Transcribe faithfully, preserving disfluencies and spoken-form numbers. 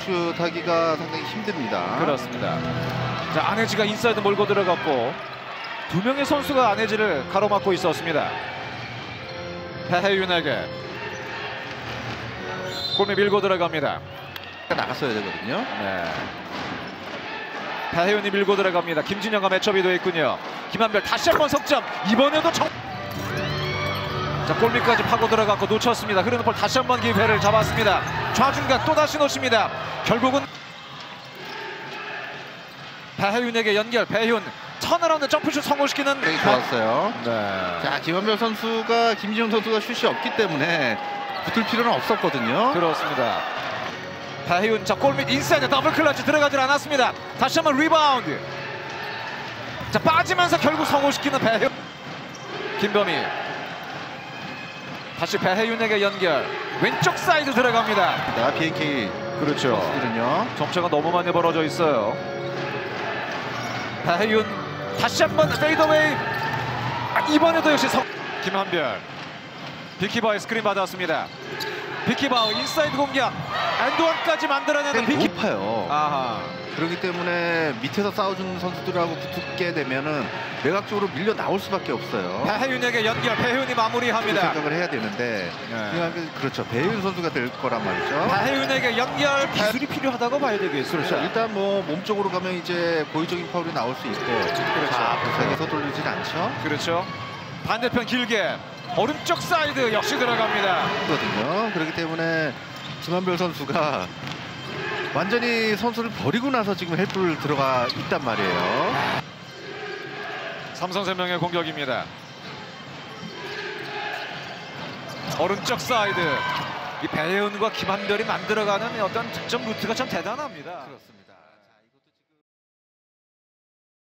슛 하기가 상당히 힘듭니다. 그렇습니다. 자, 안혜지가 인사이드 몰고 들어갔고 두 명의 선수가 안혜지를 가로막고 있었습니다. 배혜윤에게 골밑 밀고 들어갑니다. 나갔어야 되거든요. 네. 배혜윤이 밀고 들어갑니다. 김진영과 매첩이 되어 있군요. 김한별 다시 한번 석점. 이번에도 정... 자, 골밑까지 파고 들어갔고 놓쳤습니다. 흐르는 볼 다시 한번 기회를 잡았습니다. 좌중간 또다시 놓칩니다. 결국은 배혜윤에게 연결. 배혜윤 턴어라운드 점프슛 성공시키는 되게 좋았어요. 네. 자, 김한별 선수가 김진영 선수가 슛이 없기 때문에 붙을 필요는 없었거든요. 그렇습니다. 배혜윤 자 골밑 인사이드 더블 클러치 들어가질 않았습니다. 다시 한번 리바운드. 자, 빠지면서 결국 성공시키는 배혜윤. 김범희 다시 배혜윤에게 연결. 왼쪽 사이드 들어갑니다. 자, 비엔케이 그렇죠. 선수들은요. 점차가 너무 많이 벌어져 있어요. 배혜윤 다시 한번 페이더웨이. 아, 이번에도 역시 성... 김한별 비키바의 스크린 받았습니다. 비키바우 인사이드 공격. 엔드원까지 만들어내는 비키. 높아요. 아하. 그렇기 때문에 밑에서 싸워주는 선수들하고 붙게 되면은 외곽쪽으로 밀려 나올 수밖에 없어요. 배혜윤에게 연결. 배혜윤이 마무리합니다. 그 생각을 해야 되는데 네. 그냥 그렇죠. 배혜윤 선수가 될 거란 말이죠. 배혜윤에게 연결. 기술이 필요하다고 봐야 되겠습니다. 그렇죠. 일단 뭐 몸쪽으로 가면 이제 고의적인 파울이 나올 수 있고, 그렇죠. 앞에서 서돌리진 않죠. 그렇죠. 반대편 길게 오른쪽 사이드 역시 들어갑니다. 거든요. 그렇기 때문에 김한별 선수가 완전히 선수를 버리고 나서 지금 헬프를 들어가 있단 말이에요. 삼성생명의 공격입니다. 오른쪽 사이드. 이 배혜은과 김한별이 만들어가는 어떤 득점 루트가 참 대단합니다. 그렇습니다.